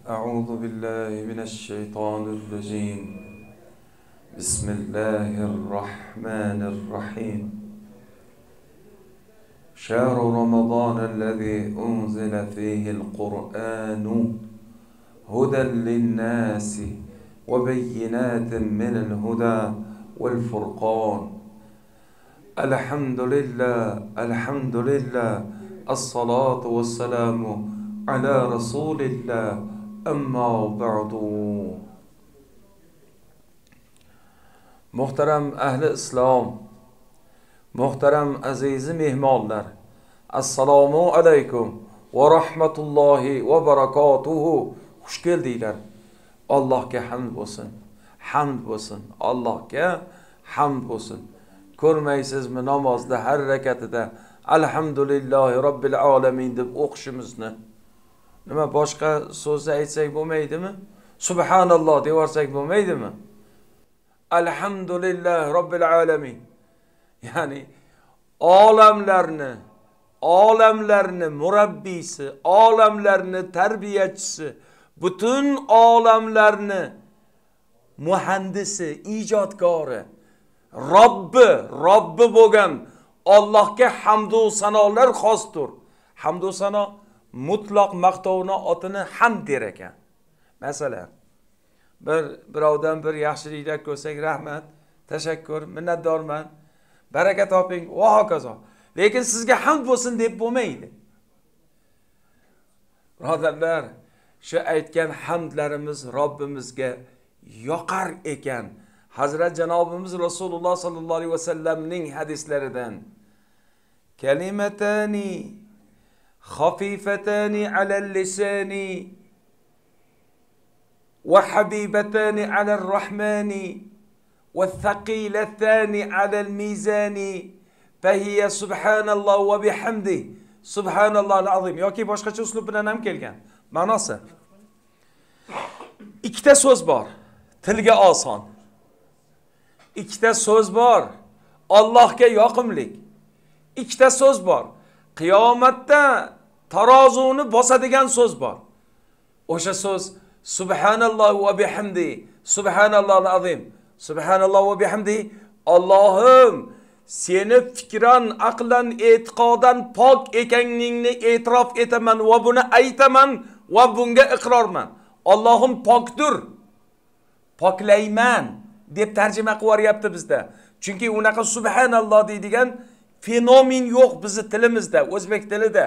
أعوذ بالله من الشيطان الرجيم بسم الله الرحمن الرحيم شهر رمضان الذي أنزل فيه القرآن هدى للناس وبينات من الهدى والفرقان الحمد لله الصلاة والسلام على رسول الله أما بعد. Muhtaram ahli islom, muhtaram azizi mehmonlar, assalomu alaykum va rahmatullohi va barakatuhu. Xush keldinglar. Allohga hamd bo'lsin. Hamd bo'lsin. Allohga hamd bo'lsin. Ko'rmaysizmi namozda har rakatida alhamdulillahi robbil alamin deb o'qishimizni? Nima boshqa so'zni aytsak bo'lmaydimi? Subhanalloh deyorsak bo'lmaydimi? Alhamdulillah robbil alamin. Ya'ni olamlarni murabbiysi, olamlarni tarbiyachisi, butun olamlarni muhandisi, ijodkori, Robbi bo'lgan Allohga hamd va sanolar xosdir. Hamd va sano mutlaq maqtovni otini hamd der ekan. Masalan, birovdan bir yaxshiliklar ko'rsak rahmat, tashakkur, minnatdorman, baraka toping va hokazo. Lekin sizga hamd bo'lsin deb bo'lmaydi. Birodarlar, shu aytgan hamdlarimiz Robbimizga yoqar ekan. Hazrat Janobimiz Rasululloh sallallohu alayhi vasallamning hadislaridan kalimatani khafifatani alal lisani wa habibatani alal rahmani wa thaqilatani alal mizani fahiya subhanalloh va bihamdi subhanallohul azim. Yoki boshqacha uslub bilan ham kelgan. Ma'nosi: ikkita so'z bor, tilga oson. Ikkita so'z bor, Allohga yoqimlik. Ikkita so'z bor, qiyomatda tarozuni bosadigan so'z bor. O'sha so'z subhanalloh va bihamdi subhanallohul azim. Subhanalloh va bihamdi. Allohim, seni fikran, aqlan, e'tiqodan pok ekaningni e'tirof etaman va buni aytaman va bunga iqrorman. Allohim pokdir. Poklayman deb tarjima qilyapti bizda. Chunki unaqa subhanalloh deydigan fenomen yo'q bizi tilimizda, o'zbek tilida.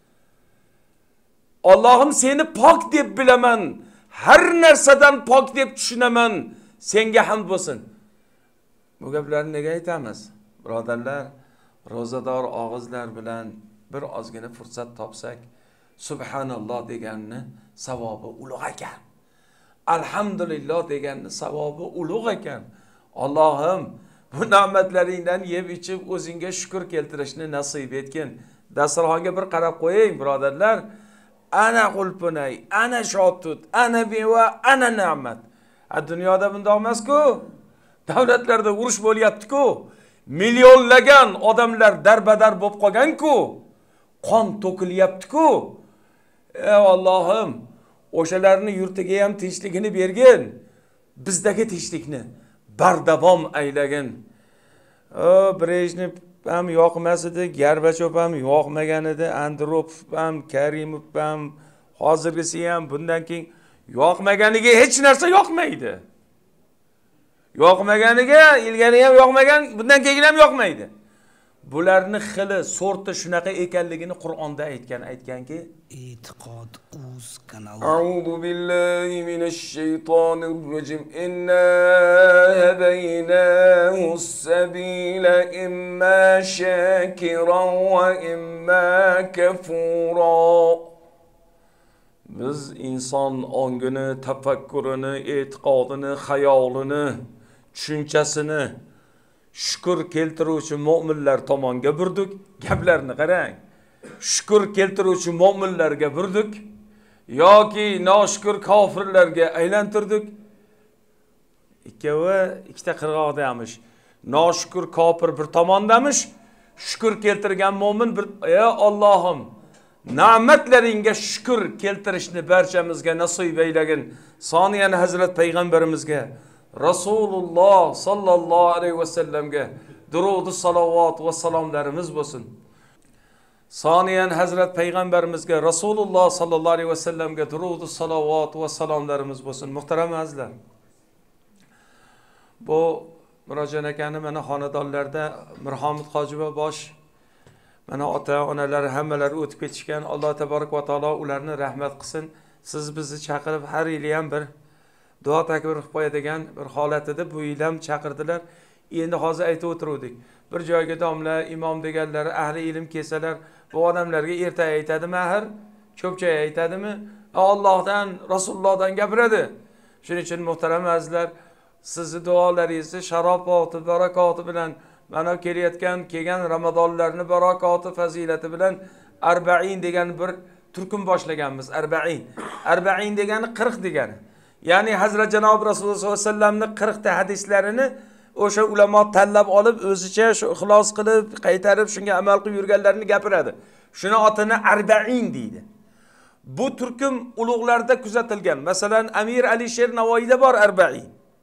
Allohim seni pok deb bilaman, har narsadan pok deb tushunaman, senga hamd bo'lsin. Bu gaplarni nega aytamiz? Birodarlar, ro'zador og'izlar bilan bir ozgina fursat topsak, subhanalloh deganni savobi ulug' ekan. Alhamdulillah deganni savobi ulug' ekan. Allohim, bu ne'matlaringdan yeb ichib o'zingga shukr keltirishni nasib etgin. Dasturxonga bir qarab qo'ying, birodarlar. Ana qulpunay, ana shotut, ana beva, ana ne'mat. Dunyoda bundoq emas-ku. Davlatlarda urush bo'lyapti-ku. Millionlagan odamlar darbadar bo'lib qolgan-ku. Qon to'kilyapti-ku. Ey Allohim, o'shalarni yurtiga ham tinchligini bergin. Bizdagi tinchlikni bardavom aylagin. Brejnev ham yoqmas edi, Gorbachov ham yoqmagan edi, Andropov ham, Karimov ham, hozirgisi ham bundan keyin yoqmaganiga hech narsa yoqmaydi. Yoqmaganiga ilgari ham yoqmagan, bundan keyin ham yoqmaydi. Bularni xili, sorti shunaqa ekanligini Qur'onda aytganki, E'tiqod uz kanali. A'udhu billahi minash shaytonir rojim. Inna hadaynahu sabila imma shakiran va imma kafura. Biz inson ongini, tafakkurini, e'tiqodini, xayolini, tushunchasini shukr keltiruvchi mu'minlar tomonga burdik. Gaplarni qarang. Shukr keltiruvchi mu'minlarga burdik yoki noshukr kofirlarga aylantirdik. Ikkita qirg'oqdamish. Noshukr kofir bir tomondamish, shukr keltirgan mu'min bir. Ey Allohim, ne'matlaringga shukr keltirishni barchamizga nasib eylagin. Soniyan Hazrat Payg'ambarimizga, Rasululloh sallallohu alayhi va sallamga durud salovat va salomlarimiz bo'lsin. Soniyan Hazrat Payg'ambarimizga, Rasululloh sallallohu alayhi va sallamga durud salovat va salomlarimiz bo'lsin. Muhtaram azizlar. Bu Murojon akani mana xonadonlarda Mirhamid Hojiba bosh mana ota-onalari hammalari o'tib ketishgan. Alloh taborak va taolo ularni rahmat qilsin. Siz bizni chaqirib har yili ham bir duo takbir qilib qo'yadigan bir holat edi. Bu yil ham chaqirdilar. Endi hozir aytib o'tirdik. Bir joyga domla, imom deganlari ahli ilm kelsalar, bu odamlarga erta aytadimi axir? Ko'pchilik aytadimi? Allohdan, Rasulullohdan gapiradi. Shuning uchun muhtaram azizlar, sizni duolaringizni sharofati, barakoti bilan mana kelgan Ramazonlarni barakoti, fazilati bilan 40 degan bir turkum boshlaganmiz. 40 degani 40 degani. Ya'ni Hazrat Janob Rasululloh sollallohu alayhi vasallamning 40 ta hadislarini o'sha ulamo tanlab olib, o'zicha shu ixlos qilib, qaytarib, shunga amal qilib yurganlarini gapiradi. Shuni otini 40 deydi. Bu turkum ulug'larda kuzatilgan. Masalan, Amir Alisher Navoiyda bor 40.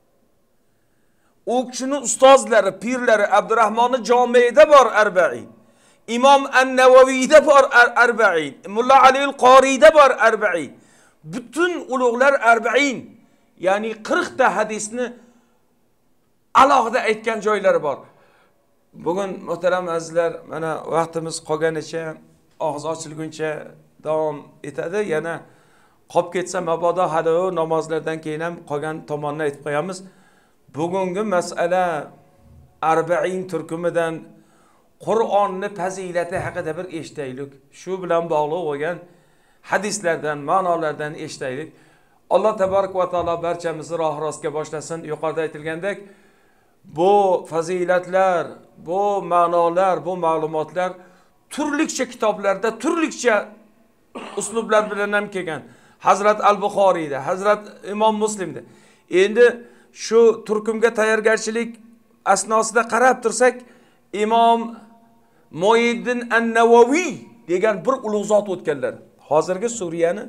O kishini ustozlari, pirlari Abdurrahmon Jome'da bor 40. İmam An-Navaviyda bor 40. Mulla Ali al-Qori'da bor 40. Bütün ulug'lar 40. Ya'ni 40 ta hadisni alohida aytgan joylari bor. Bugun muhtaram azizlar, mana vaqtimiz qolganicha, og'iz ochilguncha davom etadi. Yana qolib ketsa mabodo hali namozlardan keyin ham qolgan tomonni aytib qo'yamiz. Bugungi masala 40 turkumidan Qur'onni fazilati haqida bir eshitaylik. Shu bilan bog'liq bo'lgan hadislardan, ma'nolardan eshitaylik. Alloh taborak va taolo barchamizni roh rostga boshlasin. Yuqorida aytilgandek, bu fazilatlar, bu ma'nolar, bu ma'lumotlar turlicha kitoblarda, turlicha uslublar bilan ham kelgan. Hazrat Al-Buxoriyda, Hazrat Imom Muslimda. Endi shu turkumga tayyorgarchilik asnosida qarab tursak, Imom Muhyiddin An-Navaviy degan bir ulug' zot o'tganlar. Hozirgi Suriyani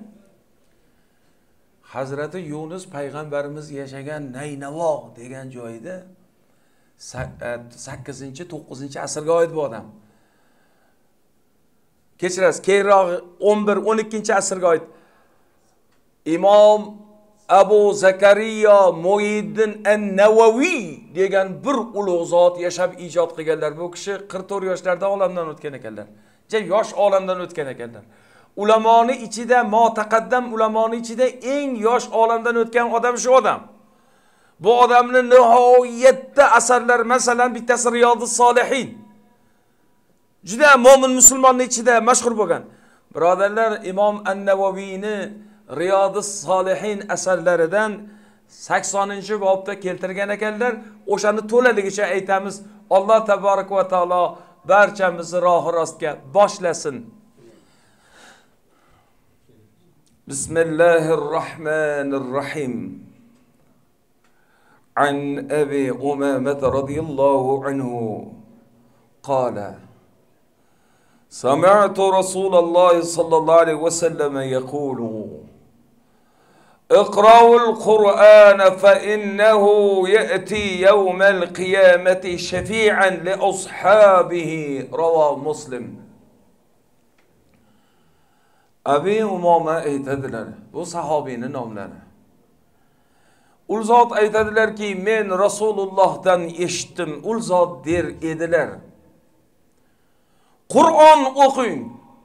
Hazrati Yunus payg'ambarimiz yashagan Naynavo degan joyda 8-9 asrga oid bu odam. Kechirasiz, keyinroq 11-12 asrga oid Imom Abu Zakariya Muhyiddin An-Navaviy degan bir ulug' zot yashab ijod qilganlar. Bu kishi 44 yoshlarda olamdan o'tgan ekanlar. Yosh olamdan o'tgan ekanlar. Ulamoni ichida, motaqaddam ulamoni ichida eng yosh olamdan o'tgan odam shu odam. Bu odamning nihoyatda asarlar, masalan bittasi Riyodus Solihin. Juda mo'min musulmonning ichida mashhur bo'lgan. Birodarlar, Imom An-Navaviyni Riyodus Solihin asarlaridan 80-bobda keltirgan ekanlar. O'shani to'laligicha aytamiz. Alloh taborak va taolo barchamizni rohi rostga boshlasin. Bismillahirrahmanirrahim. An Abi Umamah radhiyallahu anhu qala سمعت رسول الله صلى الله عليه وسلم يقول اقرأوا القرآن فإنه يأتي يوم القيامة شفيعا لأصحابه رواه مسلم. Abi Umama aytadilar, bu sahobiyning nomlari. Ul zot aytadilarki, men Rasulullohdan eshitdim, ul zot der edilar. Qur'on o'qing.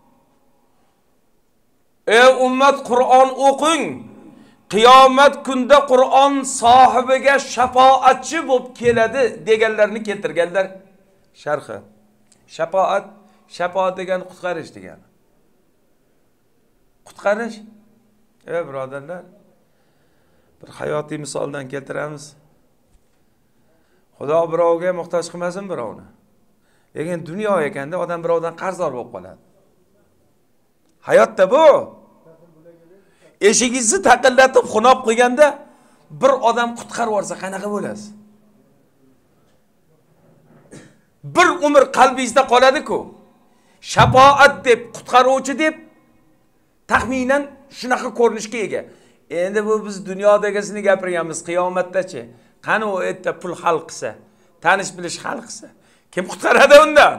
Ey ummat, Qur'on o'qing. Qiyomat kunda Qur'on sohibiga shafoatchi bo'lib keladi deganlarni keltirganlar. Sharhi. Shafoat degan qutqarish degani. Qutqarish? Ey birodarlar, bir hayotiy misoldan keltiramiz. Xudo birovga muhtoj qilmasin birovni. Lekin dunyo ekanda odam birovdan qarzdor bo'lib qoladi. Hayotda bu. Eshigingizni taqillatib xunob qo'yganda bir odam qutqarib olsa qanaqa bo'lasiz? Bir umr qalbingizda qoladi-ku. Shafoat deb, qutqaruvchi deb Taxminan shunaqa ko'rinishga ega. Endi bu biz dunyodagisini gapirganmiz, qiyomatdachi. Qani u yerda pul hal qilsa, tanish bilish hal qilsa, kim qutqaradi undan?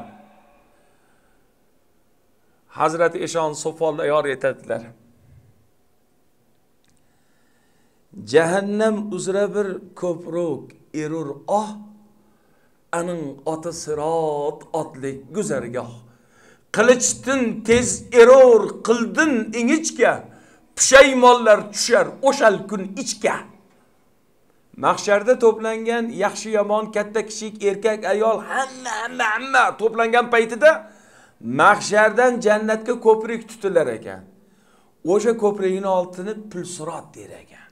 Hazrati Eshon Sofolda yor etadilar. Jahannam uzra bir ko'pruk erur aning oti sirot otlik guzargoh. Qilichdan tez erur qildin ingichka, pushaymonlar tushar o'shal kun ichga. Mahsharda to'plangan yaxshi yomon, katta kichik, erkak ayol hamma to'plangan paytida mahshardan jannatga ko'prik tutilar ekan. O'sha ko'prikning altini pulsirot der ekan.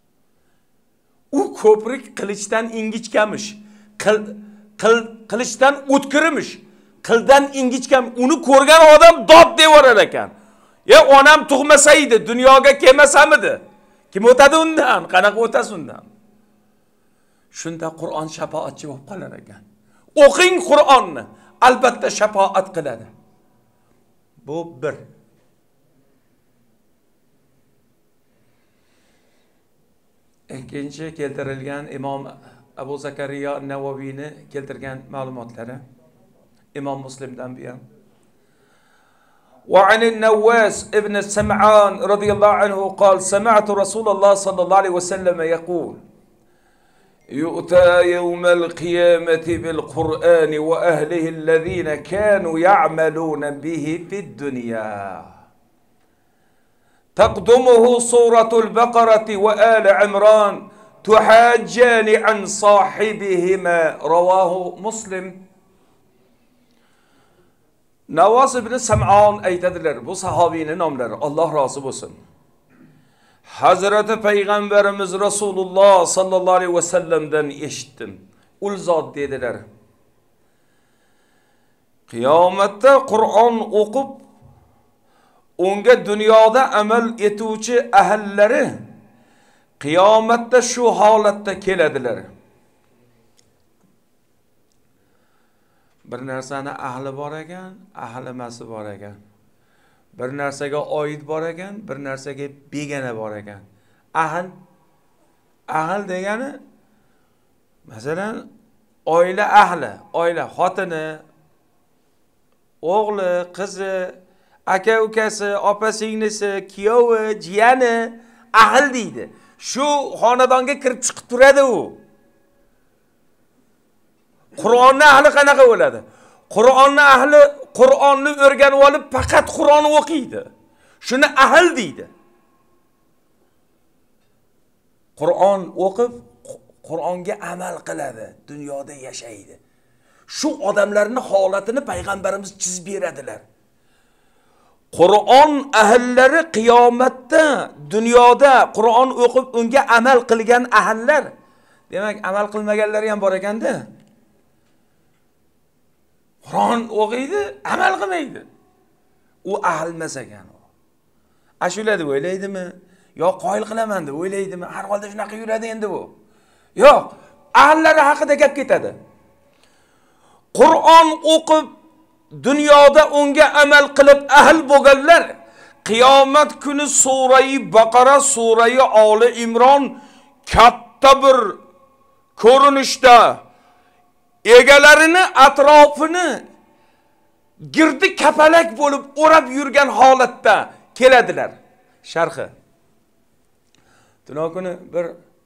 U ko'prik qilichdan ingichkamish, qilichdan o'tkirimish, qildan ingichkam. Uni ko'rgan odam dod devorar ekan. Onam tug'masaydi, dunyoga kelmasamidi? Kim o'tadi undan? Qanaqa o'tasi undan? Shunda Qur'on shafoatchi bo'lib qolar ekan. O'qing Qur'onni, albatta shafoat qiladi. Bu bir. Ikkinchi keltirilgan Imom Abu Zakariya Navaviyni keltirgan ma'lumotlari Imom Muslimdan bu ham. وعن النواس ابن السمعان رضي الله عنه قال سمعت رسول الله صلى الله عليه وسلم يقول يؤتى يوم القيامة بالقرآن وأهله الذين كانوا يعملون به في الدنيا تقدمه سورة البقرة وآل عمران تحاجان عن صاحبهما رواه مسلم. Navas ibn Sam'an aytadilar, bu sahabiyning nomlari, Alloh rozi bo'lsin. Hazrati Payg'ambarimiz Rasululloh sallallohu alayhi vasallamdan eshitdim. Ul zot dedilar: Qiyomatda Qur'on o'qib, unga dunyoda amal etuvchi ahllari qiyomatda shu holatda keladilar. Bir narsani ahli bor ekan, ahli emasi bor ekan. Bir narsaga oid bor ekan, bir narsaga begona bor ekan. Ahl degani masalan oila ahli, oila xotini, o'g'li, qizi, aka ukasi, opa singlisi, kuyovi, jiyani ahl deydi. Shu xonadonga kirib chiqib turadi u. Qur'onni ahli qanaqa bo'ladi? Qur'onni ahli Qur'onni o'rganib olib faqat Qur'onni o'qiydi. Shuni ahl deydi. Qur'on o'qib, Qur'onga amal qiladi, dunyoda yashaydi. Shu odamlarning holatini payg'ambarimiz chizib beradilar. Qur'on ahllari qiyomatda dunyoda Qur'on o'qib unga amal qilgan ahllar, demak amal qilmaganlar ham bor ekanda. Qur'on o'qiydi, amal qilmaydi. U ahl emas ekan u. Ashula deb o'ylaydimi? Yo qoyil qilaman deb o'ylaydimi? Har holda shunaqa yuradi endi bu. Yo'q, ahllari haqida gap ketadi. Qur'on o'qib dunyoda unga amal qilib ahl bo'lganlar qiyomat kuni Sura-i Baqara, Sura-i Ali Imron katta bir ko'rinishda egalarini atrofini girdi kapalak bo'lib o'rab yurgan holatda keladilar. Sharhi. Tuna kuni bir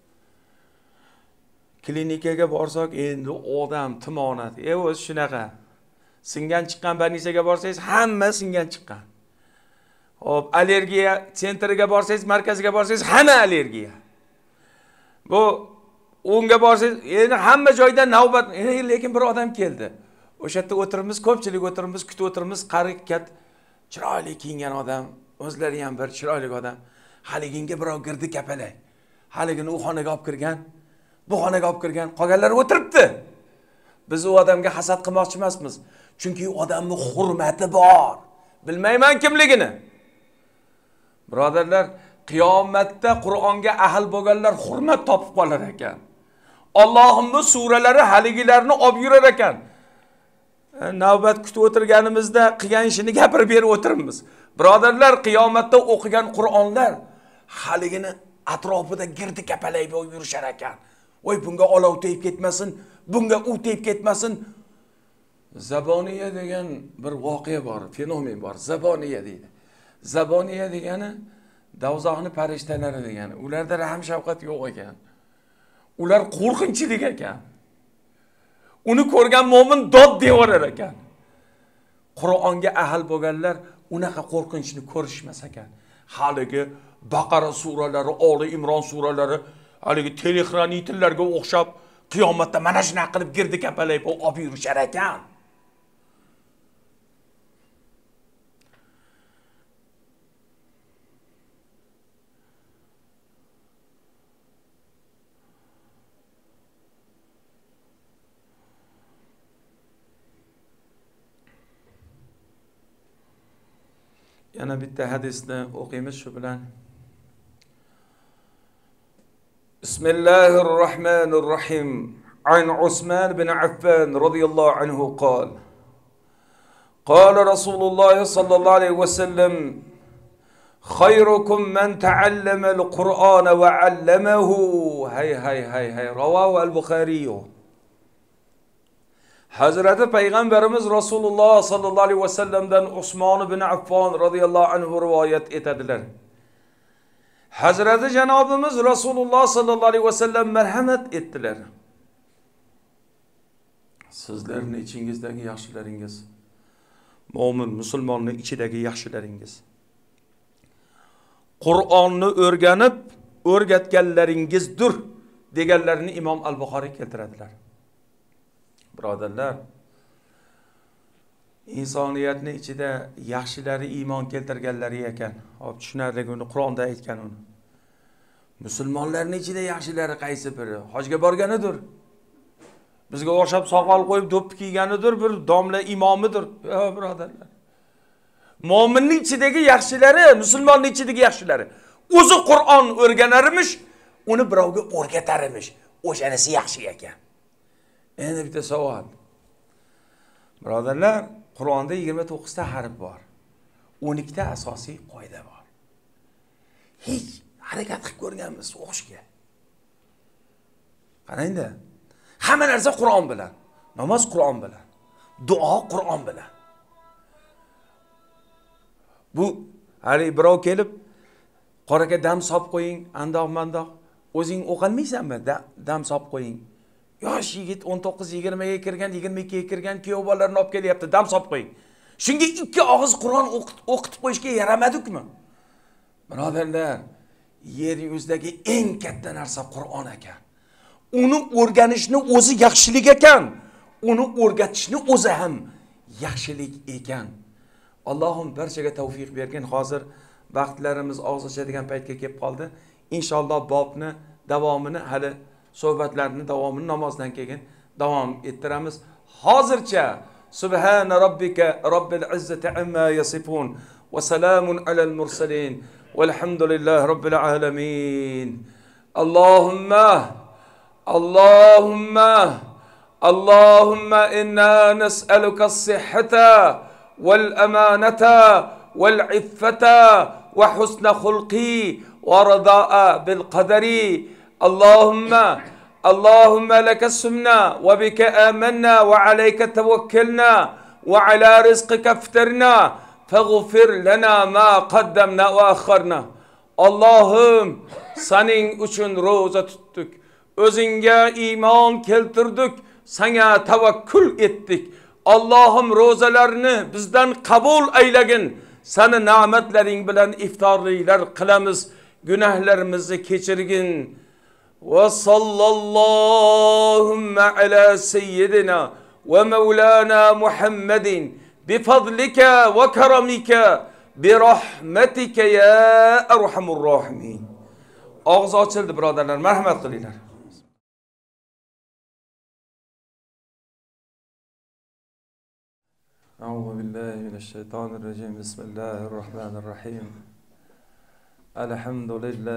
klinikaga borsak, endi odam timonat. O'zi shunaqa. Singan chiqqan больницаga borsangiz, hamma singan chiqqan. Hop, allergiya sentriga borsangiz, markaziga borsangiz, hamma allergiya. Bu unga borsangiz, endi hamma joyda navbat, lekin bir odam keldi. O'sha yerda o'tirimiz, ko'pchilik o'tirimiz, kutib o'tirimiz, qari kat, chiroyli kiyingan odam, o'zlari ham bir chiroyli odam. Haliginga birov girdi kapalak. Haligini u xonaga olib kirgan, bu xonaga olib kirgan, qolganlar o'tiribdi. Biz u odamga hasad qilmoqchi emasmiz. Chunki odamning hurmati bor. Bilmayman kimligini. Birodarlar, qiyomatda Qur'onga ahl bo'lganlar hurmat topib qolar ekan. Allohimning suralari haligilarni olib yurar ekan. Navbat kutib o'tirganimizda qilgan ishini gapirib berib o'tiramiz. Birodarlar, qiyomatda o'qigan Qur'onlar haligini atrofida girdi kapalay bo'lib yurishar ekan. Voy bunga olov tegib ketmasin, bunga u tegib ketmasin. Zaboniya degan bir voqea bor, fenomen bor. Zaboniya deydi. Zaboniya degani davzohni farishtalari degani. Ularda rahm shafqat yo'q ekan. Ular qo'rqinchlik ekan. Uni ko'rgan mo'min dod devorar ekan. Qur'onga ahl bo'lganlar unaqa qo'rqinchni ko'rishmas ekan. Haligi Baqara suralari, Oli Imron suralari, haligi telexranitillarga o'xshab qiyomatda mana shuna qilib girdi kapalay olib yurishar ekan. Yana bitta hadisni o'qiymiz shu bilan. Bismillahirrahmanirrahim. An Usman bin Affan radhiyallohu anhu qol. Qala Rasululloh sallallohu alayhi va sallam: "Khayrukum man ta'allama al-Qur'ana wa 'allamahu." Hay. Rawahu al-Bukhari. Hazreti Peygamberimiz Resulullah sallallahu aleyhi ve sellem'den Osman bin Affan radıyallahu anhu rivayet etediler. Hazreti Cenabımız Resulullah sallallahu aleyhi ve sellem merhamet ettiler. Sizlerin içingizdeki yaxshilaringiz, mo'min musulmonning ichidagi yaxshilaringiz, Qur'onni o'rganib, o'rgatganlaringizdir deganlarini İmam Al-Buxoriy keltiradilar. Birodarlar, insoniyatni ichida yaxshilari iymon keltirganlari ekan. Hop tushunarli uni Qur'onda aytgan uni. Musulmonlarning ichida yaxshilari qaysi biri? Hojga borganidir. Bizga o'xshab soqol qo'yib do'ppi kiyganidir, bir domla imomidir. Yo birodarlar. Mo'minning ichidagi yaxshilari, musulmonning ichidagi yaxshilari. O'zi Qur'on o'rganarmish, uni birovga o'rgatarmish. O'shanisi yaxshi ekan. Endi bitta savol. Birodarlar, Qur'onda 29 ta harf bor. 12 ta asosiy qoida bor. Hech harakat qilib ko'rganmiz o'qishga. Qarangda. Hamma narsa Qur'on bilan. Namoz Qur'on bilan. Duo Qur'on bilan. Bu hali birov kelib, qoraga dam solib qo'ying, andoq-mandoq. O'zing o'qolmaysanmi? Dam solib qo'ying. Yosh yigit 19-20 ga kirgan, 22 ga kirgan kuyov bolalarni olib kelyapti, dam solib qo'ying. Shunga ikki og'iz Qur'on o'qitib qo'yishga yaramadikmi? Birodarlar, yer yuzidagi eng katta narsa Qur'on ekan. Uni o'rganishni o'zi yaxshilik ekan. Uni o'rgatishni o'zi ham yaxshilik ekan. Allohim barchaga tavfiq bergin. Hozir vaqtlarimiz og'iz ochadigan paytga kelib qoldi. Inshaalloh bobni davomini hali suhbatlarni davomini namozdan keyin davom ettiramiz. Hozircha subhana robbika robbil izzati amma yasifun va salamun alal mursalin velhamdulillahi robbil alamin. Allahumma inna nas'aluka as-sihhata wal amanata wal iffata wa husna khulqi wa rida'a bil qadari. اللهم لك السمنا وبك آمنا وعليك توكلنا وعلى رزقك افترنا فاغفر لنا ما قدمنا وأخرنا. Allah'ım senin için roza tuttuk. Özünge iman keltirdik. Sana tevekkül ettik. Allah'ım rozalarını bizden kabul eylegin. Seni nimetlerin bilen iftarliler kılamiz. Günahlarımızı keçirgin. وصلى اللهم على سيدنا ومولانا محمد بفضلك وكرمك برحمتك يا أرحم الراحمين. Ağız açıldı birodarlar, merhamet qilinglar. أعوذ بالله من الشيطان الرجيم. بسم الله الرحمن الرحيم. الحمد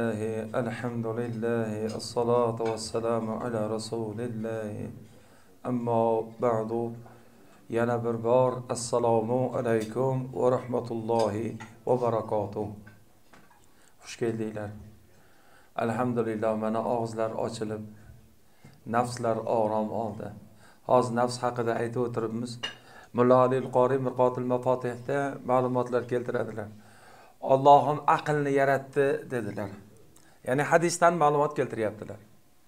لله الصلاة والسلام على رسول الله. أما بعد Yana bir bor assalomu alaykum va rahmatullohi va barakotuh. Xush keldinglar. Alhamdulillah, mana og'izlar ochilib, nafslar orom oldi. Hozir nafs haqida aytib o'tiribmiz. Mulla Alil Qori Mirqatul Mafatihda ma'lumotlar keltiradilar. Allohim aqlni yaratdi dedilar. Ya'ni hadisdan ma'lumot keltiryaptilar.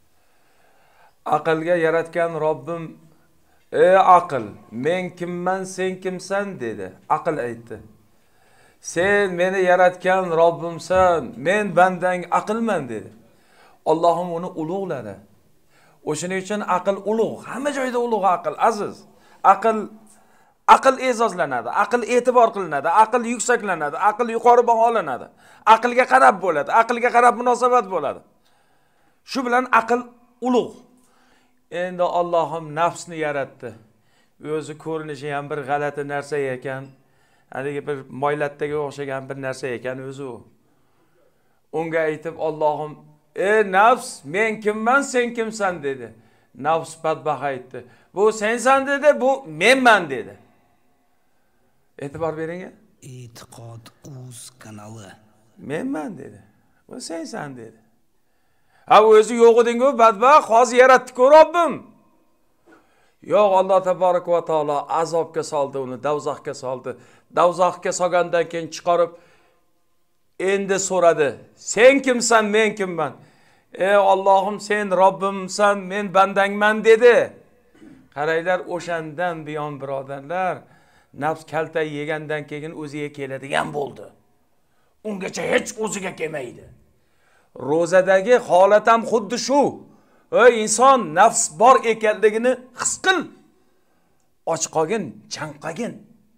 Aqlga yaratgan Robbim, ey aql, men kimman, sen kimsan dedi. Aql aytdi. Sen meni yaratgan Robbimsan, men bandang aqlman dedi. Allohim uni ulug'ladi. O'shuning uchun aql ulug', hamma joyda ulug' aql, aziz. Aql e'zozlanadi, aql e'tibor qilinadi, aql yuksaklanadi, aql yuqori baholanadi. Aqlga qarab bo'ladi, aqlga qarab munosabat bo'ladi. Shu bilan aql ulug'. Endi Allohim nafsni yaratdi. O'zi ko'rinishi ham bir g'alati narsa ekan, haligi bir moylatdagi o'xshagan bir narsa ekan o'zi u. Unga aytib Allohim, ey nafs, men kimman, sen kimsan dedi. Nafs badbaxt aytdi. Bu sensan dedi, bu menman dedi. E'tibor bering. E'tiqod.uz kanali. Menman dedi. Bu sensan dedi. Ha o'zi yo'q eding-ku, badbaxt, hozir yaratdi-ku Robbim. Yo'q, Alloh taborak va taolo azobga soldi uni, dovzaxga soldi. Dovzaxga solgandan keyin chiqarib endi so'radi. Sen kimsan, men kimman? Ey Allohim, sen Robbimsan, men bandangman dedi. Qaranglar, o'shandan buyon birodarlar, nafs kalta yegandan keyin o'ziga keladigan bo'ldi. Ungacha hech o'ziga kelmaydi. Ro'zadagi holat ham xuddi shu. Ey inson, nafs bor ekanligini his qil. Och qolgin, chanqagin.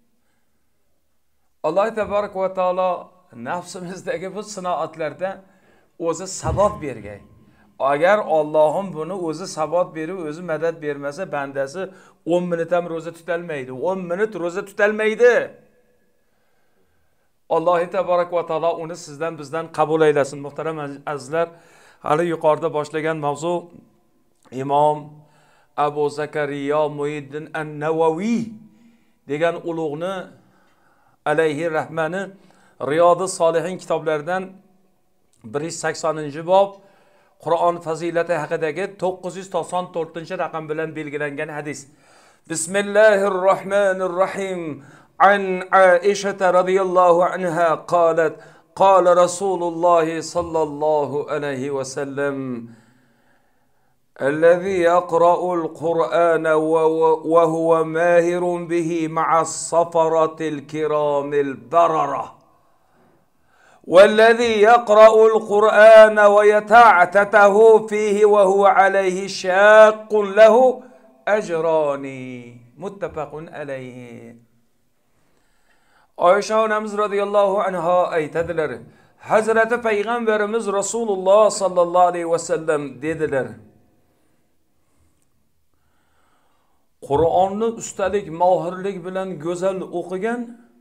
Alloh taborak va taolo nafsimizdagi bu sinoatlarda o'zi sabot bergan. Agar Allohim buni o'zi sabot berib, o'zi madad bermasa, bandasi 10 minut ham roza tutalmaydi. 10 minut roza tutalmaydi. Alloh taborak va taolo uni sizdan bizdan qabul aylasin. Muhtaram azizlar, hali yuqorida boshlagan mavzu Imom Abu Zakariya Muhiddin an-Navaviy degan ulug'ni alayhi rahmani Riyodus Solihin kitoblaridan 180-bob Qur'on fazilati haqidagi 994-raqam bilan belgilangan hadis. Bismillahirrohmanirrohim. An Aisha radhiyallohu anha qalat qala Rasululloh sallallohu alayhi va sallam الذي يقرأ القرآن وهو ماهر به مع الصفرة الكرام البررة والذي يقرأ القرآن ويتعتته فيه وهو عليه شاق له أجران متفق عليه. Ayşe anamız radıyallahu anha aytadilar. Hazreti Peygamberimiz Resulullah sallallahu aleyhi ve sellem dediler. Qur'onni ustalik, mohirlik bilan go'zal o'qigan,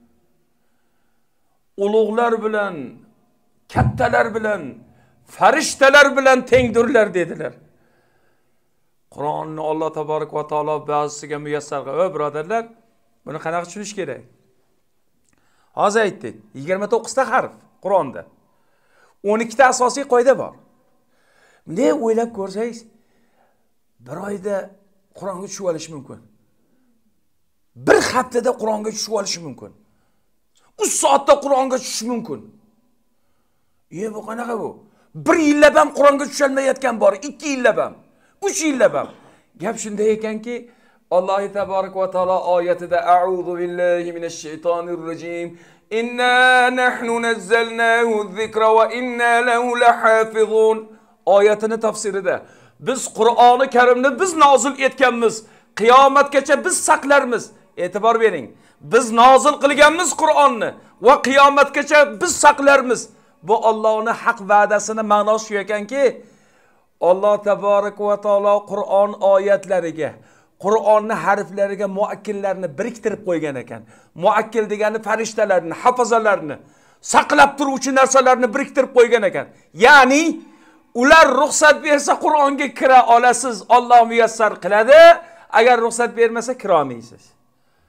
ulug'lar bilan, kattalar bilan, farishtalar bilan tengdirlar dedilar. Qur'onni Alloh taborak va taolo ba'zisiga muyassar qildi. Birodarlar, buni qanaqa tushunish kerak? Hozir aytdik, 29 ta harf Qur'onda. 12 ta asosiy qoida bor. Ne o'ylab ko'rsangiz, bir oyda Qur'onga tushib olish mumkin. Bir haftada Qur'onga tushib olish mumkin. 3 soatda Qur'onga tushish mumkin. Bu qanaqa bu? 1 yillab ham Qur'onga tusha olmayotgan bor, 2 yillab ham, 3 yillab ham. Gap shunday ekanki, Alloh taborak va taolo oyatida a'udhu billahi minash shaytonir rojim. Inna nahnu nazzalnahu zikra va inna lahu lahafizun. Oyatini tafsirida biz Qur'oni Karimni biz nozil etganmiz, qiyomatgacha biz saqlarmiz. E'tibor bering. Biz nozil qilganmiz Qur'onni va qiyomatgacha biz saqlarmiz. Bu Allohning haq va'dasini ma'nosi shu ekanki, Alloh taborak va taolo Qur'on oyatlariga, Qur'onning harflariga muakkillarni biriktirib qo'ygan ekan. Muakkil degani farishtalarni, hafazalarni, saqlab turuvchi narsalarni biriktirib qo'ygan ekan. Ya'ni ular ruxsat bersa Qur'onga kira olasiz, Alloh muyassar qiladi. Agar ruxsat bermasa kira olmaysiz.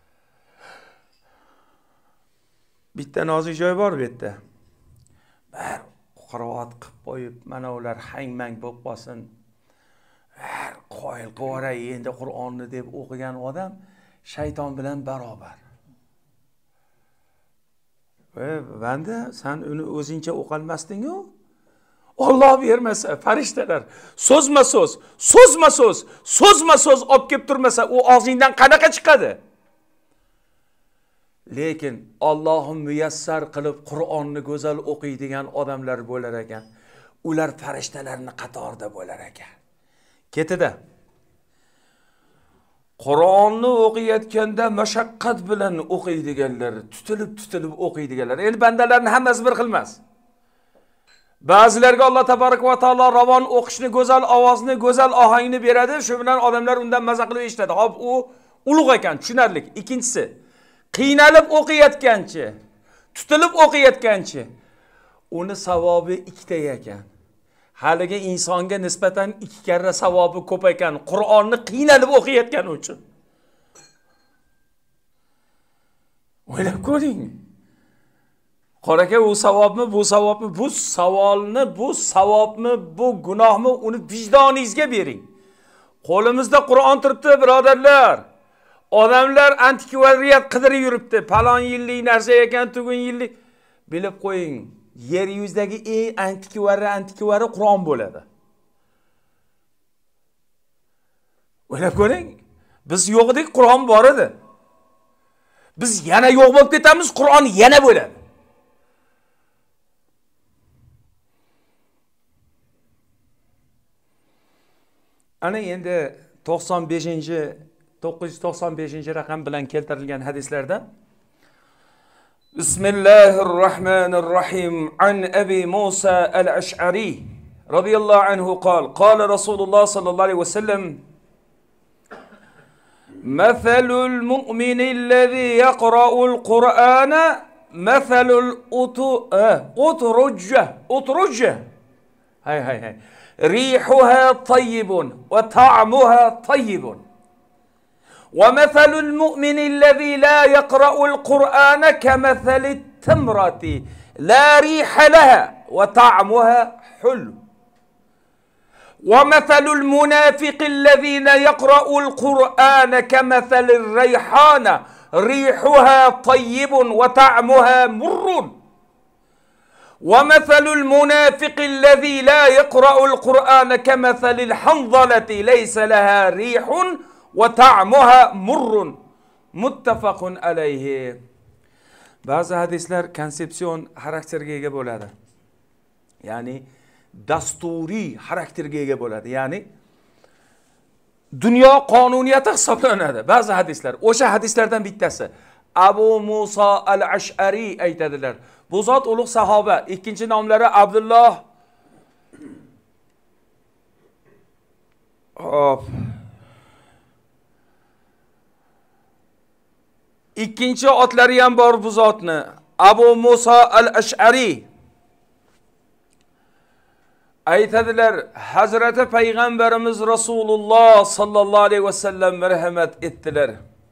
Bitta nozik joy bor bu yerda. Bir qiroat qilib qo'yib, mana ular hang-mang bo'lib qolsin. Har qoyil qo'ray endi Qur'onni deb o'qigan odam shayton bilan barobar. Banda, sen uni o'zingcha o'qolmasding-ku? Alloh bermasa, farishtalar so'zma-so'z olib kelib turmasa, u og'zingdan qanaqa chiqadi? Lekin Allohim muyassar qilib Qur'onni go'zal o'qiydigan odamlar bo'lar ekan. Ular farishtalarning qatorida bo'lar ekan. Ketida. Qur'onni o'qiyotganda mashaqqat bilan o'qiydiganlar, tutilib o'qiydiganlar. Endi bandalarning hammasi bir xil emas. Ba'zilarga Alloh tabarak va taolo ravon o'qishni, go'zal ovozni, go'zal ohangni beradi. Shu bilan odamlar undan maza qilib eshitadi. Hop, u ulug' ekan, tushunarli. Ikkinchisi, qiynalib o'qiyotganchi, tutilib o'qiyotganchi, uni savobi ikkita ekan. Haligi insonga nisbatan 2 karra savobi ko'p ekan, Qur'onni qiynalib o'qiyotgani uchun. O'ylab ko'ring. Qoraka u savobmi, bu savobmi, bu savolni, bu savobmi, bu gunohmi, uni vijdoningizga bering. Qo'limizda Qur'on turibdi, birodarlar. Odamlar antikvariyat qidirib yuribdi. Palon yillik narsa ekan, tugun yillik. Bilib qo'ying. Yer yuzidagi eng antikvari Qur'on bo'ladi. O'ylab ko'ring. Biz yo'q edik, Qur'on bor edi. Biz yana yo'q bo'lib ketamiz, Qur'on yana bo'ladi. Ana endi 995 raqam bilan keltirilgan hadislarda Bismillahirrahmanirrahim. An Abi Musa al-Ash'ari radiyallahu anhu qala qala Rasulullah sallallahu alayhi wasallam Mathalul mu'mini alladhi yaqra'ul Qur'ana mathalul utrujja hay ريحها طيب وطعمها طيب ومثل المؤمن الذي لا يقرأ القرآن كمثل التمرة لا ريح لها وطعمها حلو ومثل المنافق الذين يقرأ القرآن كمثل الريحانة ريحها طيب وطعمها مر ومثل المنافق الذي لا يقرأ القرآن كمثل الحنظلة ليس لها ريح وطعمها مر متفق عليه. Bazı hadisler konsepsiyon xarakterga ega bo'ladi. Ya'ni dasturiy xarakterga ega bo'ladi. Ya'ni dunyo qonuniyati hisoblanadi. Bazı hadislar, o'sha hadislardan bittasi Abu Musa al-Ash'ari aytadilar. Bu zot ulug' sahoba, ikkinchi nomlari Abdulloh. Ikkinchi otlari ham bor bu zotni. Abu Musa al-Ash'ari aytadilar, Hazrati Payg'ambarimiz Rasululloh sallallohu alayhi vasallam marhamat etdilar.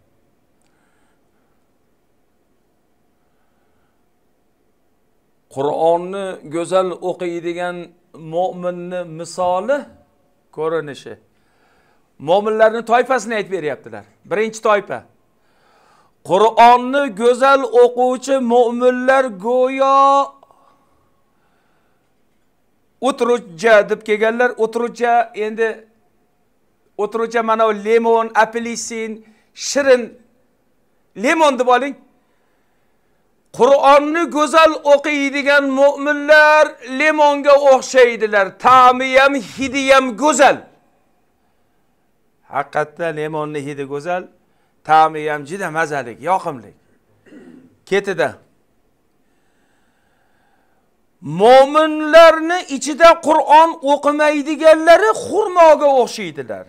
Qur'onni go'zal o'qiydigan mu'minni misoli ko'rinishi. Mu'minlarning toifasini aytib beryaptilar. Birinchi toifa. Qur'onni go'zal o'quvchi mu'minlar go'yo utrujja deb kelganlar. Utrujja mana lemon, apelsin, shirin lemon deb oling. Qur'onni go'zal o'qiydigan mu'minlar limonga o'xshaydilar. Ta'mi ham, hidi ham go'zal. Haqiqatda limonning hidi go'zal, ta'mi ham juda mazali, yoqimli. Ketida mu'minlarning ichida Qur'on o'qimaydiganlari xurmoga o'xshaydilar.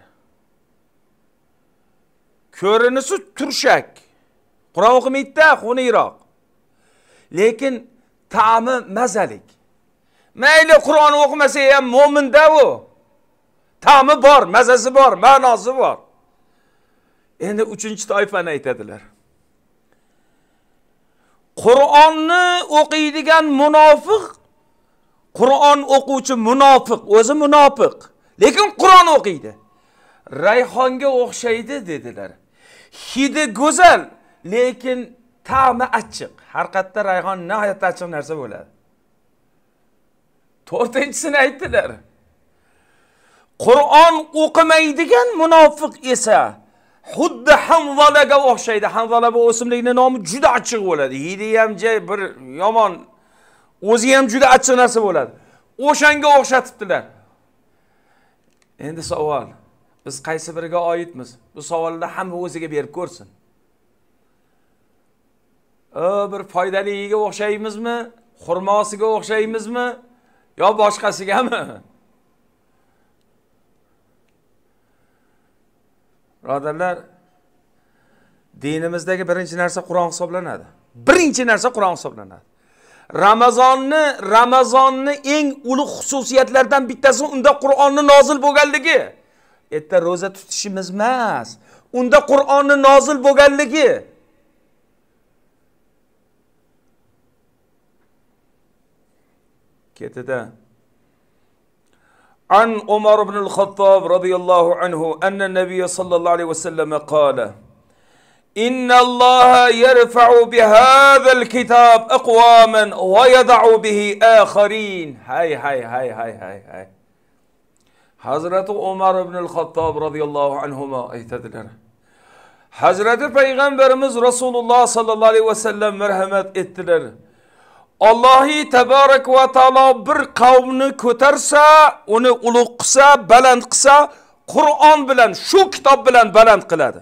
Ko'rinishi turshak. Qur'on o'qimaydi-da, xuniyroq. Lekin ta'mi mazalik. Mayli Qur'on o'qimasa ham mu'minda u. Ta'mi bor, mazasi bor, ma'nosi bor. Endi 3-toifani aytadilar. Qur'onni o'qiydigan munofiq, Qur'on o'quvchi munofiq, o'zi munofiq, lekin Qur'on o'qiydi. Rayhonga o'xshaydi dedilar. Hidi go'zal, lekin ta'mi achchiq. Har qatda rayhon nihoyatda achchiq narsa bo'ladi. To'rtinchisini aytdilar. Qur'on o'qimaydigan munofiq esa xuddi Hanzalaga o'xshaydi. Hanzala bu o'simlikning nomi juda achchiq bo'ladi. Hidi ham bir yomon, o'zi ham juda achchiq narsa bo'ladi. O'shanga o'xshatibdilar. Endi savol, biz qaysi biriga oidmiz? Bu savolda hamma o'ziga berib ko'rsin. Bir foydaliga o'xshaymizmi? Xurmosiga o'xshaymizmi? Yo boshqasigami? Birodarlar, dinimizdagi birinchi narsa Qur'on hisoblanadi. Birinchi narsa Qur'on hisoblanadi. Ramazonni eng ulug' xususiyatlardan bittasi unda Qur'onni nozil bo'lganligi. Erta roza tutishimiz emas, unda Qur'onni nozil bo'lganligi. Ketida عن عمر بن الخطاب رضي الله عنه أن النبي صلى الله عليه وسلم قال إن الله يرفع بهذا الكتاب أقواما ويضع به آخرين. هاي حضرت عمر بن الخطاب رضي الله عنهما aytadilar. Hazreti Peygamberimiz Resulullah sallallahu aleyhi ve sellem merhamet ettiler. Allohi tabarak va taolo bir qavmni ko'tarsa, uni ulug' qilsa, baland qilsa, Qur'on bilan, shu kitob bilan baland qiladi.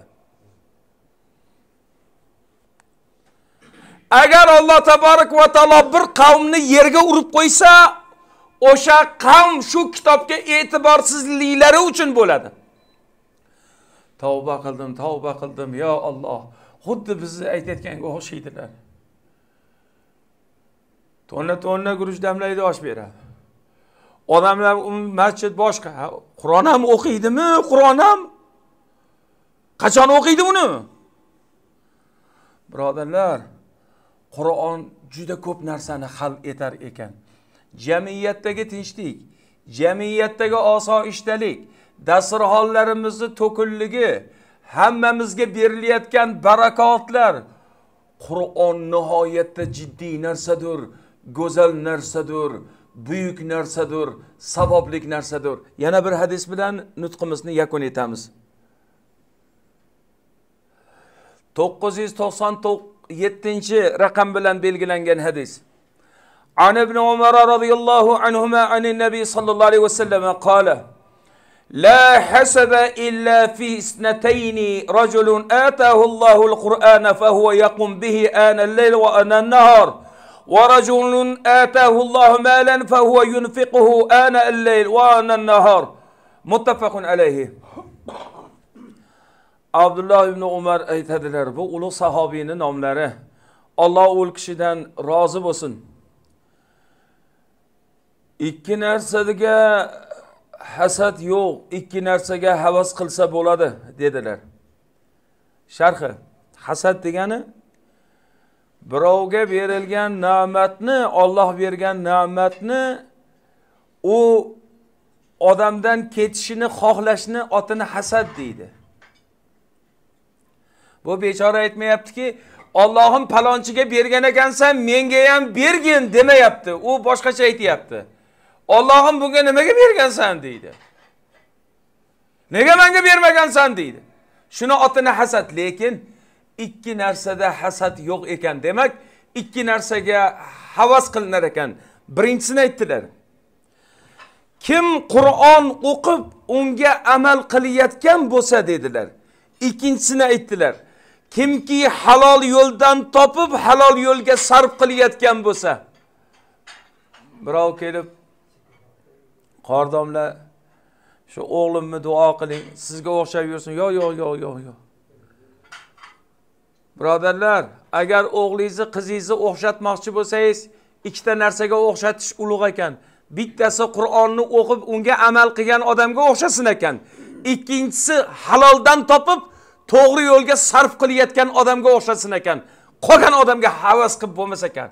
Agar Alloh tabarak va taolo bir qavmni yerga urib qo'ysa, o'sha qavm shu kitobga e'tiborsizliklari uchun bo'ladi. Tavba qildim, yo Alloh. Xuddi bizni aytayotganga o'xshaydilar. Tonna guruch damlaydi, osh beradi. Odamlar masjid boshqa. Qur'on ham o'qiydimi? Qur'on ham qachon o'qiydi uni? Birodarlar, Qur'on juda ko'p narsani hal etar ekan. Jamiyatdagi tinchlik, jamiyatdagi osoyishtalik, dasturxonlarimizni to'kinligi, hammamizga berilayotgan barakotlar Qur'on nihoyatda jiddiy narsadir, go'zal narsadir, buyuk narsadir, savoblik narsadir. Yana bir hadis bilan nutqimizni yakun etamiz. 997 raqam bilan belgilangan hadis. An ibn Umar radhiyallohu anhuma anin nabiy sallallohu alayhi vasallam qala: La hasada illa fi isnatayni rajulun atahu Allahu al-Qur'ana fa huwa yaqum bihi ana al-layl wa ana an-nahar wa rajulun atahu Allahu malan fa huwa yunfiquhu ana al-layl wa ana an-nahar. Muttafaqun alayhi. Abdullah ibn Umar aytadilar, bu ulug' sahobiyning nomlari. Alloh ul kishidan rozi bo'lsin. Ikki narsaga hasad yo'q, ikki narsaga havas qilsa bo'ladi dedilar. Sharhi: hasad degani birovga berilgan ne'matni, Alloh bergan ne'matni u odamdan ketishini xohlashni otini hasad deydi. Bu bechora aytmayaptiki, Allohim palonchiga bergan ekansan, menga ham bergin demayapti. U boshqacha aytayapti. Allohim bunga nimaga bergansan deydi. Nega menga bermagansan deydi. Shuni otini hasad, lekin ikki narsada hasad yo'q ekan. Demak, ikki narsaga havas qilinar ekan. Birinchisini aytdilar. Kim Qur'on o'qib, unga amal qilayotgan bo'lsa dedilar. Ikkinchisini aytdilar. Kimki halol yo'ldan topib, halol yo'lga sarf qilayotgan bo'lsa. Birov kelib, Qardomlar, shu o'g'limni duo qiling, sizga o'xshab yursin. Yo'q. Birodarlar, agar o'g'lingizni, qizingizni o'xshatmoqchi bo'lsangiz, ikkita narsaga o'xshatish ulug' ekan. Bittasi Qur'onni o'qib, unga amal qilgan odamga o'xshasin ekan. Ikkinchisi haloldan topib, to'g'ri yo'lga sarf qilayotgan odamga o'xshasin ekan. qolgan odamga havas qilib bo'lmas ekan.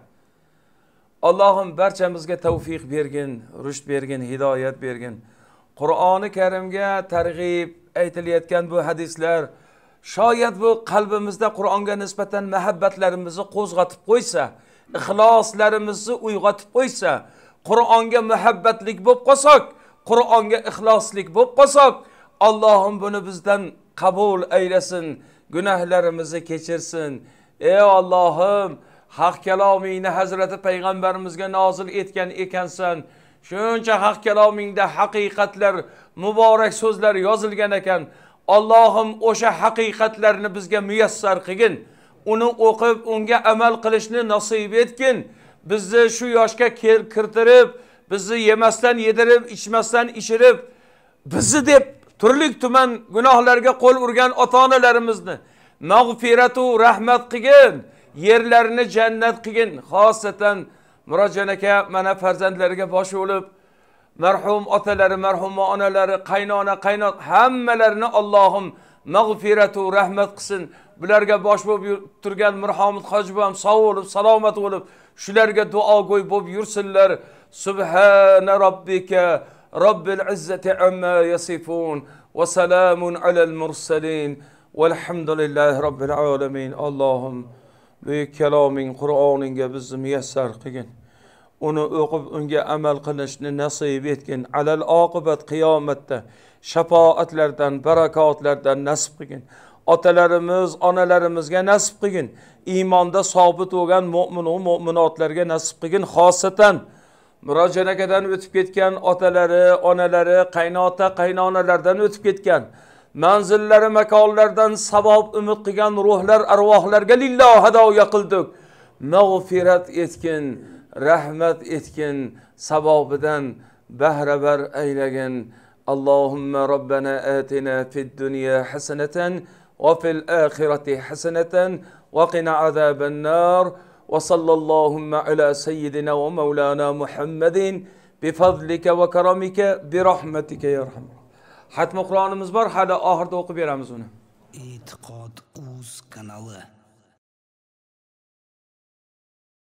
Allohim barchamizga tavfiq bergin, rushd bergin, hidoyat bergin. Qur'oni Karimga targ'ib aytilayotgan bu hadislar shoyat bu qalbimizda Qur'onga nisbatan muhabbatlarimizni qo'zg'atib qo'ysa, ixloslarimizni uyg'otib qo'ysa, Qur'onga muhabbatlik bo'lib qolsak, Qur'onga ixloslik bo'lib qolsak, Allohim buni bizdan qabul aylasin, gunohlarimizni kechirsin. Ey Allohim, haq kalomingni Hazrati payg'ambarimizga nozil etgan ekansan. Shuncha haq kalomingda haqiqatlar, muborak so'zlar yozilgan ekan. Allohim o'sha haqiqatlarni bizga muyassar qilgin. Uni o'qib, unga amal qilishni nasib etgin. Bizni shu yoshga kirtirib, bizni yemasdan yedirib, ichmasdan ichirib, bizni deb turli tuman gunohlarga qo'l urgan ota-onalarimizni mag'firatu rahmat qilgin, yerlarini jannat qilgin. Xosatan Murodjon aka mana farzandlariga bosh bo'lib, marhum otalari, marhuma onalari, qaynona, qaynot hammalarini Allohim mag'firatu rahmat qilsin. Bularga bosh bo'lib turgan Mirhamid hoji ham sog' bo'lib, salomat bo'lib, shularga duogo'y bo'lib yursinlar. Subhana robbika robbil izzati amma yasifun va salamun alal mursalin valhamdulillahi robbil alamin. Allohim buyuk kaloming Qur'oningga bizni muyassar qilgin. Uni o'qib unga amal qilishni nasib etgin. Alal oqibat qiyomatda shafoatlardan, barakotlardan nasib qilgin. Otalarimiz, onalarimizga nasib qilgin. Iymonda sobit bo'lgan mu'min va mu'minotlarga nasib qilgin. Xosatan Murodjon akadan o'tib ketgan otalari, onalari, qaynota, qaynonalardan o'tib ketgan, manzillari, makonlardan savob umid qilgan ruhlar, arvohlarga lilloh hadoya qildik. Mag'firat etgin, rahmat etgin, savobidan bahrabar aylagin. Allahumma Rabbana atina fid dunya hasanatan va fil akhirati hasanatan va qina azaban nar. وصلى اللهم على سيدنا ومولانا محمد بفضلك وكرمك برحمتك يا ارحم. Hatmi Qur'onimiz bor, hali oxirida o'qib beramiz uni. E'tiqod.uz kanali